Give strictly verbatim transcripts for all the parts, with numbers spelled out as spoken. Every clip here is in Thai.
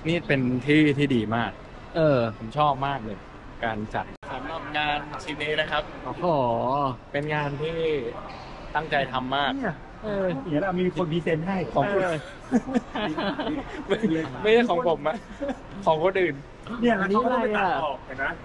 นี่เป็นที่ที่ดีมากเออผมชอบมากเลย การจัดสำหรับงานชิ้นนี้นะครับโอ้โหเป็นงานที่ตั้งใจทำมากเออเดี๋ยวเรามีคนพรีเซนต์ให้ของคุณไม่ไม่ใช่ของผมอะของคนอื่นเนี่ยแล้วเขาก็ไปตัดออกเห็นไหม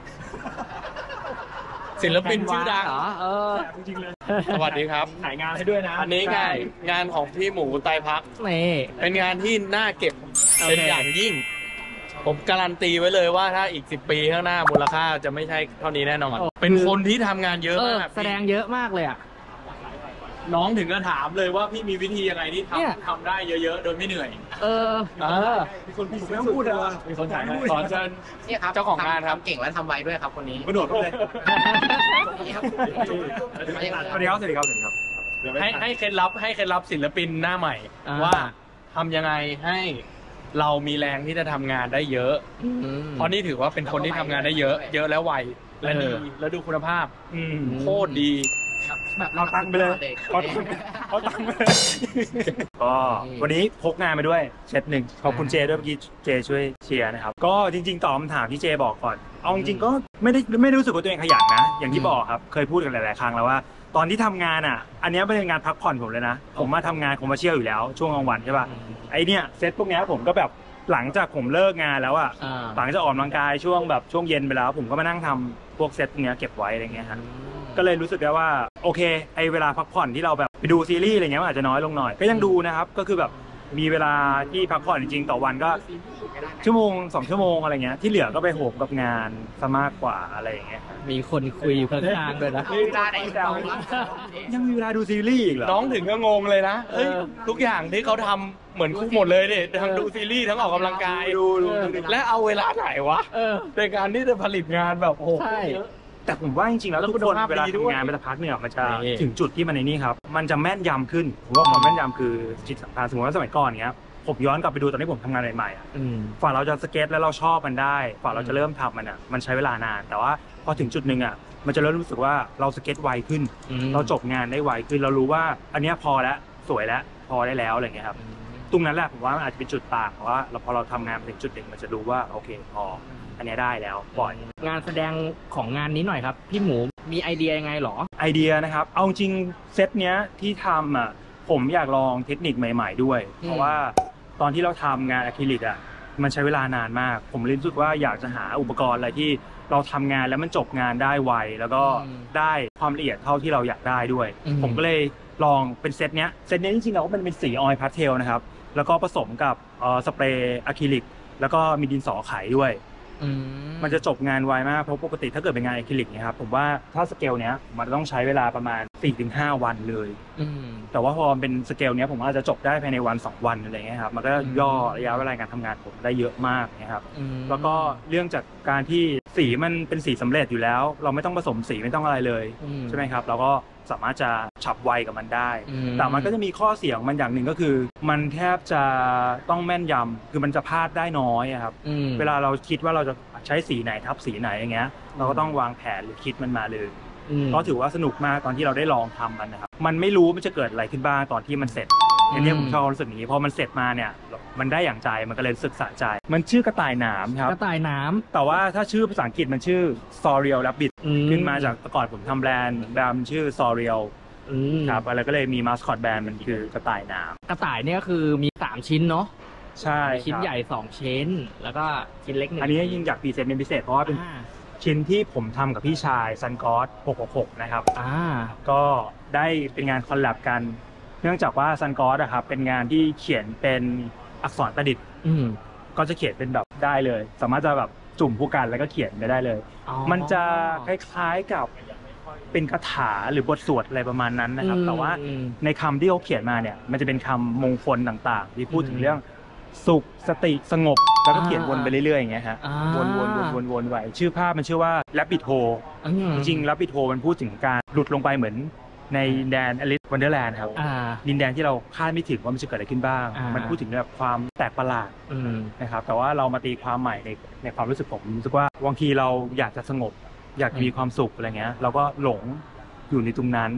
ศิลปินชื่อดังเหรอเออจริงๆเลยสวัสดีครับถ่ายงานให้ด้วยนะอันนี้งานงานของพี่หมูไตรพักนี่เป็นงานที่น่าเก็บเป็นอย่างยิ่งผมการันตีไว้เลยว่าถ้าอีกสิบปีข้างหน้ามูลค่าจะไม่ใช่เท่านี้แน่นอนเป็นคนที่ทำงานเยอะมากแสดงเยอะมากเลยอ่ะน้องถึงก็ถามเลยว่าพี่มีวิธียังไงที่ทำทำได้เยอะๆโดยไม่เหนื่อยเออเออมีคนพี่ไม่ต้องพูดเลยมีคนถ่ายขอเชิญนี่ครับเจ้าของงานครับเก่งและทำไวด้วยครับคนนี้กระโดดเลยสวัสดีครับสวัสดีครับสวัสดีครับสวัสดีครับให้ให้เคล็ดลับให้เคล็ดลับศิลปินหน้าใหม่ว่าทำยังไงให้เรามีแรงที่จะทำงานได้เยอะเพราะนี่ถือว่าเป็นคนที่ทำงานได้เยอะเยอะแล้วไวและดีและดูคุณภาพโคตรดีแบบเราตั้งไปเลยเขาตั้งไปเลยก็วันนี้พกงานมาด้วยเซตหนึ่งขอบคุณเจด้วยเมื่อกี้เจช่วยเชียร์นะครับก็จริงๆตอบคำถามที่เจบอกก่อนเอาจริงๆก็ไม่ได้ไม่ได้รู้สึกว่าตัวเองขยันนะอย่างที่บอกครับเคยพูดกันหลายๆครั้งแล้วว่าตอนที่ทำงานอ่ะอันนี้เป็นงานพักผ่อนผมเลยนะผมมาทำงานคอมเมอร์เชียลอยู่แล้วช่วงกลางวันใช่ป่ะไอเนี้ยเซตพวกนี้ผมก็แบบหลังจากผมเลิกงานแล้วอ่ะหลังจากออกกำลังกายช่วงแบบช่วงเย็นไปแล้วผมก็มานั่งทำพวกเซตพวกนี้เก็บไว้อะไรเงี้ยฮะก็เลยรู้สึกได้ว่าโอเคไอเวลาพักผ่อนที่เราแบบไปดูซีรีส์อะไรเงี้ยอาจจะน้อยลงหน่อยก็ยังดูนะครับก็คือแบบมีเวลาที่พักผ่อนจริงๆต่อวันก็ชั่วโมงสองชั่วโมงอะไรเงี้ยที่เหลือก็ไปโหมกับงานซะมากกว่าอะไรอย่างเงี้ยมีคนคุยข้างๆด้วยนะยังมีเวลาดูซีรีส์อีกเหรอน้องถึงก็งงเลยนะเอ้ยทุกอย่างที่เขาทำเหมือนคุกหมดเลยเนี่ยทั้งดูซีรีส์ทั้งออกกำลังกายดูและเอาเวลาไหนวะในการที่จะผลิตงานแบบโอ้โหแต่ผมว่าจริงๆแล้วทุกคนเวลาทำงานไปสักพักเนี่ยมันจะถึงจุดที่มันในนี้ครับมันจะแม่นยำขึ้นผมว่าความแม่นยำคือจิตสำคัญสมมติว่าสมัยก่อนเนี้ยผมย้อนกลับไปดูตอนที่ผมทำงานใหม่ๆอ่ะฝ่าเราจะสเก็ตแล้วเราชอบมันได้ฝ่าเราจะเริ่มทำมันอ่ะมันใช้เวลานานแต่ว่าพอถึงจุดหนึ่งอ่ะมันจะเริ่มรู้สึกว่าเราสเก็ตไวขึ้นเราจบงานได้ไวขึ้นเรารู้ว่าอันนี้พอแล้วสวยแล้วพอได้แล้วอะไรเงี้ยครับตรงนั้นแหละผมว่ามันอาจจะเป็นจุดต่างว่าเราพอเราทำงานไปถึงจุดหนึ่งมันจะรู้ว่าโอเคพออันนี้ได้แล้วปล่อยงานแสดงของงานนี้หน่อยครับพี่หมูมีไอเดียยังไงหรอไอเดียนะครับเอาจริงเซตเนี้ยที่ทำอ่ะผมอยากลองเทคนิคใหม่ๆด้วยเพราะว่าตอนที่เราทำงานอะคริลิกอ่ะมันใช้เวลานานมากผมรู้สึกว่าอยากจะหาอุปกรณ์อะไรที่เราทำงานแล้วมันจบงานได้ไวแล้วก็ได้ความละเอียดเท่าที่เราอยากได้ด้วยผมก็เลยลองเป็นเซตเนี้ยเซตเนี้ยจริงๆแล้วมันเป็นสีออยล์พาสเทลนะครับแล้วก็ผสมกับสเปรย์อะคริลิกแล้วก็มีดินสอไขด้วยมันจะจบงานไวมากเพราะปกติถ้าเกิดเป็นงานอะคริลิกเนี่ยครับผมว่าถ้าสเกลเนี้ยมันต้องใช้เวลาประมาณ สี่ถึงห้า วันเลยแต่ว่าพอเป็นสเกลเนี้ยผมอาจจะจบได้ภายในวันสองวันอะไรเงี้ยครับมันก็ย่อระยะเวลาการทำงานผมได้เยอะมากนะครับแล้วก็เรื่องจากการที่สีมันเป็นสีสำเร็จอยู่แล้วเราไม่ต้องผสมสีไม่ต้องอะไรเลยใช่ไหมครับเราก็สามารถจะฉับไวกับมันได้แต่มันก็จะมีข้อเสียของมันอย่างหนึ่งก็คือมันแทบจะต้องแม่นยำคือมันจะพลาดได้น้อยครับเวลาเราคิดว่าเราจะใช้สีไหนทับสีไหนอย่างเงี้ยเราก็ต้องวางแผนหรือคิดมันมาเลยก็ถือว่าสนุกมากตอนที่เราได้ลองทำมันนะครับมันไม่รู้มันจะเกิดอะไรขึ้นบ้างตอนที่มันเสร็จอันนี้ผมชอบรู้สึกอย่างนี้พอมันเสร็จมาเนี่ยมันได้อย่างใจมันก็เลยสึกสะใจมันชื่อกระต่ายหนามครับกระต่ายหนามแต่ว่าถ้าชื่อภาษาอังกฤษมันชื่อ Sorial Rabbit ขึ้นมาจากแต่ก่อนผมทำแบรนด์แบรนด์ชื่อ Sorial ครับอะไรก็เลยมีมาสคอตแบรนด์มันคือกระต่ายหนามกระต่ายเนี่ยคือมีสามชิ้นเนาะใช่ชิ้นใหญ่สองชิ้นแล้วก็ชิ้นเล็กหนึ่งอันนี้ยิ่งอยากพรีเซนต์เป็นพิเศษเพราะว่าเป็นชิ้นที่ผมทำกับพี่ชายซันกอสหกหกหกนะครับก็ได้เป็นงานคอลแลบกันเนื่องจากว่าซันกอสอะครับเป็นงานที่เขียนเป็นอักษรประดิษฐ์ก็จะเขียนเป็นแบบได้เลยสามารถจะแบบจุ่มผู้กันแล้วก็เขียนไปได้เลยมันจะคล้ายๆกับเป็นคาถาหรือบทสวดอะไรประมาณนั้นนะครับแต่ว่าในคำที่เขาเขียนมาเนี่ยมันจะเป็นคำมงคลต่างๆที่พูดถึงเรื่องสุขสติสงบแล้วก็เขียนวนไปเรื่อยๆอย่างเงี้ยฮะวนๆวนๆวนๆไปชื่อภาพมันชื่อว่า Rabbit Hole จริงๆ Rabbit Hole มันพูดถึงการหลุดลงไปเหมือนในแดน Alice Wonderland ครับดินแดนที่เราคาดไม่ถึงว่ามันจะเกิดอะไรขึ้นบ้างมันพูดถึงแบบความแปลกประหลาดนะครับแต่ว่าเรามาตีความใหม่ในในความรู้สึกผมรู้สึกว่าบางทีเราอยากจะสงบอยากมีความสุขอะไรเงี้ยเราก็หลงอยู่ในตรงนั้น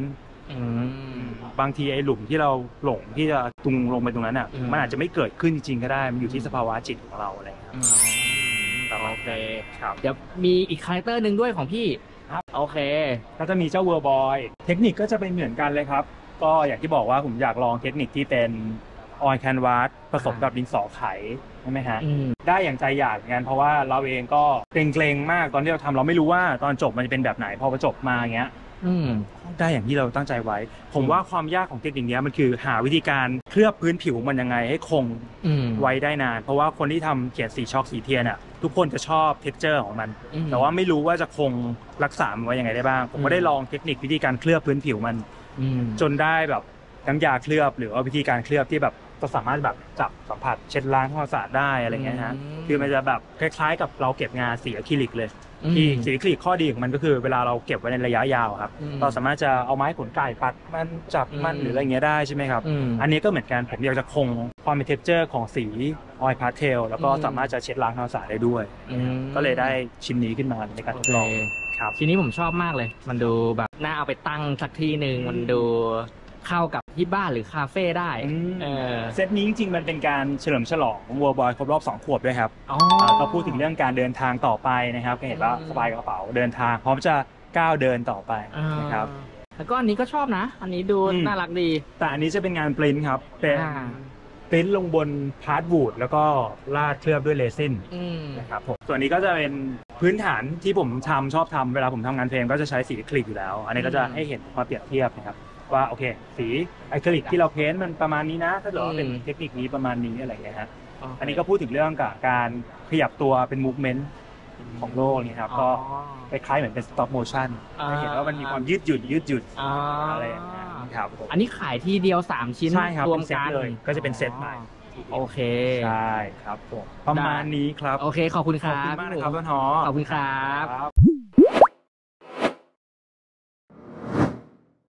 อืมบางทีไอ้หลุมที่เราหลงที่จะตุงลงไปตรงนั้นอ่ะอืมมันอาจจะไม่เกิดขึ้นจริงๆก็ได้มันอยู่ที่สภาวะจิตของเราอะไรอย่างเงี้ยอืมประมาณโอเคครับเดี๋ยวมีอีกคาแรคเตอร์หนึ่งด้วยของพี่ครับโอเคก็จะมีเจ้าเวอร์บอยเทคนิคก็จะเป็นเหมือนกันเลยครับก็อย่างที่บอกว่าผมอยากลองเทคนิคที่เป็นออยแคนวาสผสมกับดินสอไขใช่ไหมฮะอืมได้อย่างใจอยากเหมือนกันเพราะว่าเราเองก็เกรงๆมากตอนที่เราทำเราไม่รู้ว่าตอนจบมันจะเป็นแบบไหนพอจบมาอย่างเงี้ยอืมได้อย่างที่เราตั้งใจไว้ ผมว่าความยากของเทคนิคนี้มันคือหาวิธีการเคลือบพื้นผิวมันยังไงให้คงอืมไว้ได้นาน เพราะว่าคนที่ทำเขียนสีช็อกสีเทียนอ่ะทุกคนจะชอบเท็กเจอร์ของมันอืมแต่ว่าไม่รู้ว่าจะคงรักษามันไว้ยังไงได้บ้าง ผมอืก็มได้ลองเทคนิควิธีการเคลือบพื้นผิวมันอืมจนได้แบบน้ำยาเคลือบหรือว่าวิธีการเคลือบที่แบบก็สามารถแบบจับสัมผัสเช็ดล้างทำความสะอาดได้อะไรเงี้ยฮะอืมคือมันจะแบบคล้ายๆ กับเราเก็บงานสีอะคริลิกเลยอืมที่สีอะคริลิกข้อดีของมันก็คือเวลาเราเก็บไว้ในระยะยาวครับอืมเราสามารถจะเอาไม้ขนไก่ปัดมันจับมันอืมหรืออะไรเงี้ยได้ใช่ไหมครับอืมอันนี้ก็เหมือนกันผมอยากจะคงความเป็นเท็กเจอร์ของสีออยพาสเทลแล้วก็อืมสามารถจะเช็ดล้างทำความสะอาดได้ด้วยอืมก็เลยได้ชิ้นนี้ขึ้นมาในการทดลองโอเคครับทีนี้ผมชอบมากเลย มันดูแบบน่าเอาไปตั้งสักที่หนึ่งอืมมันดูเข้ากับที่บ้านหรือคาเฟ่ได้อืมเออเซตนี้จริงๆมันเป็นการเฉลิมฉลองวัวบอยครบรอบสองขวบด้วยครับอ๋ออ่าก็พูดถึงเรื่องการเดินทางต่อไปนะครับก็เห็นว่าอืมสบายกระเป๋าเดินทางพร้อมจะก้าวเดินต่อไปนะครับอ่าแล้วก็อันนี้ก็ชอบนะ อันนี้ดูอืมน่ารักดีแต่อันนี้จะเป็นงานปริ้นท์ครับเป็นอ่าปริ้นท์ลงบนพาร์ทวูดแล้วก็ลาดเคลือบด้วยเรซินอืมนะครับผมส่วนนี้ก็จะเป็นพื้นฐานที่ผมทำชอบทำเวลาผมทำงานเพลงก็จะใช้สีอะคริลิกอยู่แล้ว อันนี้ก็จะอืมให้เห็นความเปรียบเทียบนะครับว่าโอเค สีอะคริลิกที่เราเพ้นท์มันประมาณนี้นะ ถ้าเกิดว่าเป็นอืมเทคนิคนี้ประมาณนี้อะไรอย่างเงี้ยฮะอันนี้ก็พูดถึงเรื่องกับการขยับตัวเป็นมูฟเมนต์ของโลกนี่ครับก็อ๋อคล้ายๆเหมือนเป็น stop motion อ่าให้เห็นว่ามันมีความยืดหยุ่นยืดหยุ่นอ่าอะไรอย่างเงี้ยครับผมอันนี้ขายที่เดียวสามชิ้นใช่ครับรวมเป็นเซ็ตกันเลยก็จะเป็นเซ็ตใหม่โอเคใช่ครับผมประมาณนี้ครับโอเค ขอบคุณคขอบรัคุบณมากนะครับต้นหอขอบคุณครับครับ